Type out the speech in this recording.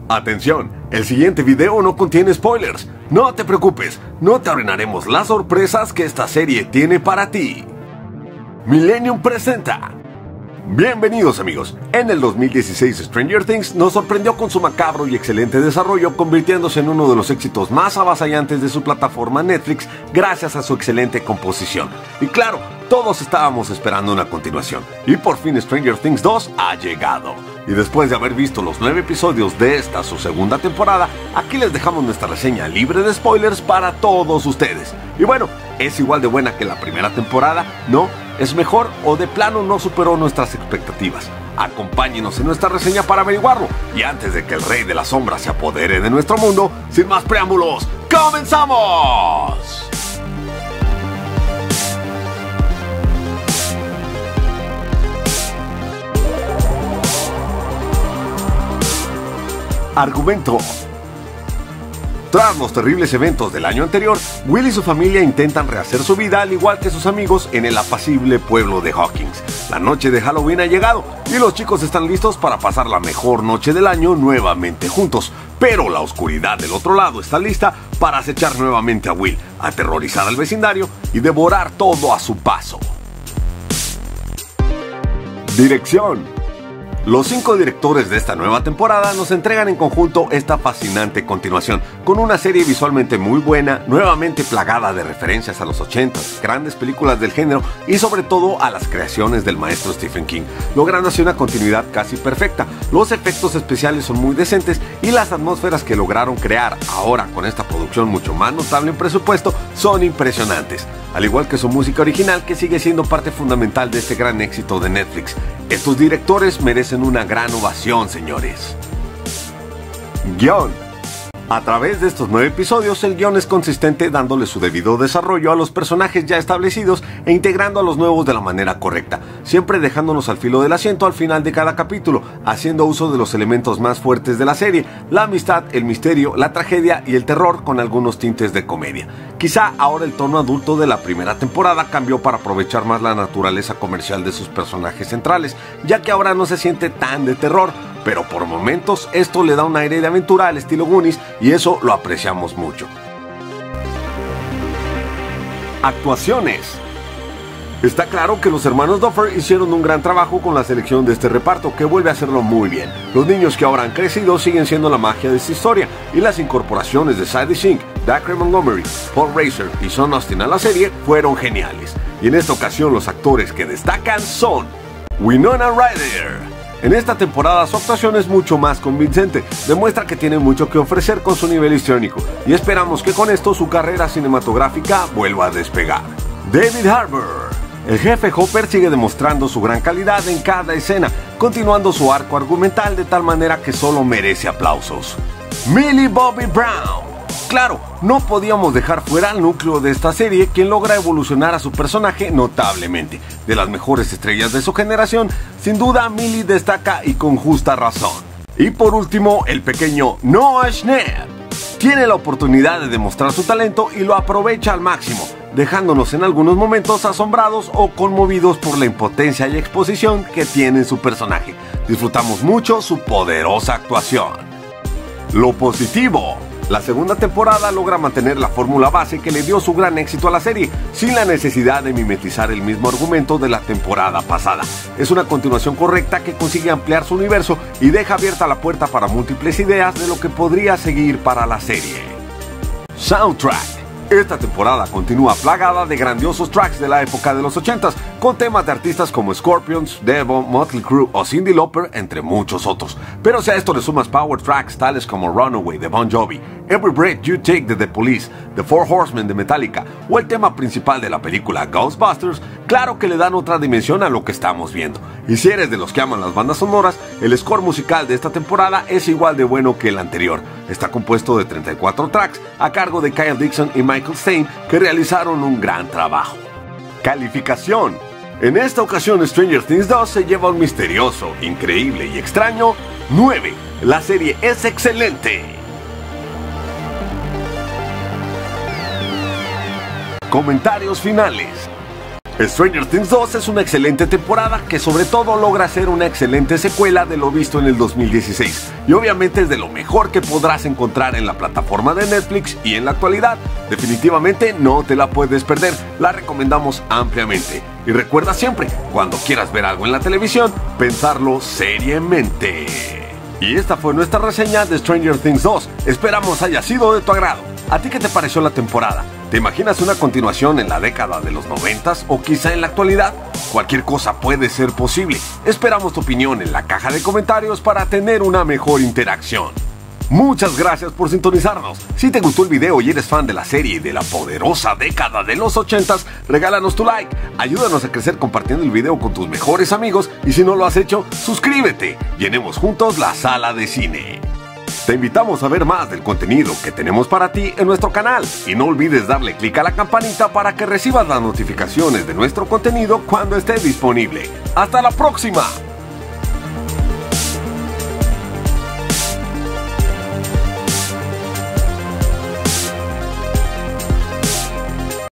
Atención, el siguiente video no contiene spoilers. No te preocupes, no te arruinaremos las sorpresas que esta serie tiene para ti. Millennium presenta. Bienvenidos amigos, en el 2016 Stranger Things nos sorprendió con su macabro y excelente desarrollo, convirtiéndose en uno de los éxitos más avasallantes de su plataforma Netflix gracias a su excelente composición. Y claro, todos estábamos esperando una continuación, y por fin Stranger Things 2 ha llegado. Y después de haber visto los 9 episodios de esta su segunda temporada, aquí les dejamos nuestra reseña libre de spoilers para todos ustedes. Y bueno, ¿es igual de buena que la primera temporada? ¿No? ¿Es mejor o de plano no superó nuestras expectativas? Acompáñenos en nuestra reseña para averiguarlo. Y antes de que el Rey de las Sombras se apodere de nuestro mundo, sin más preámbulos, ¡comenzamos! Argumento. Tras los terribles eventos del año anterior, Will y su familia intentan rehacer su vida al igual que sus amigos en el apacible pueblo de Hawkins. La noche de Halloween ha llegado y los chicos están listos para pasar la mejor noche del año nuevamente juntos. Pero la oscuridad del otro lado está lista para acechar nuevamente a Will, aterrorizar al vecindario y devorar todo a su paso. Dirección. Los 5 directores de esta nueva temporada nos entregan en conjunto esta fascinante continuación, con una serie visualmente muy buena, nuevamente plagada de referencias a los 80s, grandes películas del género y sobre todo a las creaciones del maestro Stephen King, logrando así una continuidad casi perfecta. Los efectos especiales son muy decentes y las atmósferas que lograron crear ahora con esta producción mucho más notable en presupuesto son impresionantes, al igual que su música original, que sigue siendo parte fundamental de este gran éxito de Netflix. Estos directores merecen una gran ovación, señores. Guión. A través de estos 9 episodios, el guión es consistente, dándole su debido desarrollo a los personajes ya establecidos e integrando a los nuevos de la manera correcta, siempre dejándonos al filo del asiento al final de cada capítulo, haciendo uso de los elementos más fuertes de la serie: la amistad, el misterio, la tragedia y el terror, con algunos tintes de comedia. Quizá ahora el tono adulto de la primera temporada cambió para aprovechar más la naturaleza comercial de sus personajes centrales, ya que ahora no se siente tan de terror, pero por momentos esto le da un aire de aventura al estilo Goonies y eso lo apreciamos mucho. Actuaciones. Está claro que los hermanos Duffer hicieron un gran trabajo con la selección de este reparto, que vuelve a hacerlo muy bien. Los niños que ahora han crecido siguen siendo la magia de esta historia, y las incorporaciones de Sadie Sink, Dacre Montgomery, Paul Reiser y Sean Astin a la serie fueron geniales. Y en esta ocasión los actores que destacan son Winona Ryder. En esta temporada su actuación es mucho más convincente, demuestra que tiene mucho que ofrecer con su nivel histriónico, y esperamos que con esto su carrera cinematográfica vuelva a despegar. David Harbour. El jefe Hopper sigue demostrando su gran calidad en cada escena, continuando su arco argumental de tal manera que solo merece aplausos. Millie Bobby Brown. Claro, no podíamos dejar fuera al núcleo de esta serie, quien logra evolucionar a su personaje notablemente. De las mejores estrellas de su generación, sin duda Millie destaca y con justa razón. Y por último, el pequeño Noah Schnapp. Tiene la oportunidad de demostrar su talento y lo aprovecha al máximo, dejándonos en algunos momentos asombrados o conmovidos por la impotencia y exposición que tiene su personaje. Disfrutamos mucho su poderosa actuación. Lo positivo. La segunda temporada logra mantener la fórmula base que le dio su gran éxito a la serie, sin la necesidad de mimetizar el mismo argumento de la temporada pasada. Es una continuación correcta que consigue ampliar su universo y deja abierta la puerta para múltiples ideas de lo que podría seguir para la serie. Soundtrack. Esta temporada continúa plagada de grandiosos tracks de la época de los 80s, con temas de artistas como Scorpions, Devo, Motley Crue o Cyndi Lauper, entre muchos otros. Pero si a esto le sumas power tracks tales como Runaway de Bon Jovi, Every Breath You Take de The Police, The Four Horsemen de Metallica o el tema principal de la película Ghostbusters, claro que le dan otra dimensión a lo que estamos viendo. Y si eres de los que aman las bandas sonoras, el score musical de esta temporada es igual de bueno que el anterior. Está compuesto de 34 tracks a cargo de Kyle Dixon y Michael Stein, que realizaron un gran trabajo. Calificación. En esta ocasión Stranger Things 2 se lleva un misterioso, increíble y extraño 9. La serie es excelente. Comentarios finales. Stranger Things 2 es una excelente temporada que sobre todo logra ser una excelente secuela de lo visto en el 2016 y obviamente es de lo mejor que podrás encontrar en la plataforma de Netflix y en la actualidad. Definitivamente no te la puedes perder, la recomendamos ampliamente. Y recuerda siempre, cuando quieras ver algo en la televisión, pensarlo seriamente. Y esta fue nuestra reseña de Stranger Things 2, esperamos haya sido de tu agrado. ¿A ti qué te pareció la temporada? ¿Te imaginas una continuación en la década de los 90s o quizá en la actualidad? Cualquier cosa puede ser posible. Esperamos tu opinión en la caja de comentarios para tener una mejor interacción. Muchas gracias por sintonizarnos. Si te gustó el video y eres fan de la serie y de la poderosa década de los 80s, regálanos tu like. Ayúdanos a crecer compartiendo el video con tus mejores amigos y si no lo has hecho, suscríbete. Llenemos juntos la sala de cine. Te invitamos a ver más del contenido que tenemos para ti en nuestro canal y no olvides darle clic a la campanita para que recibas las notificaciones de nuestro contenido cuando esté disponible. ¡Hasta la próxima!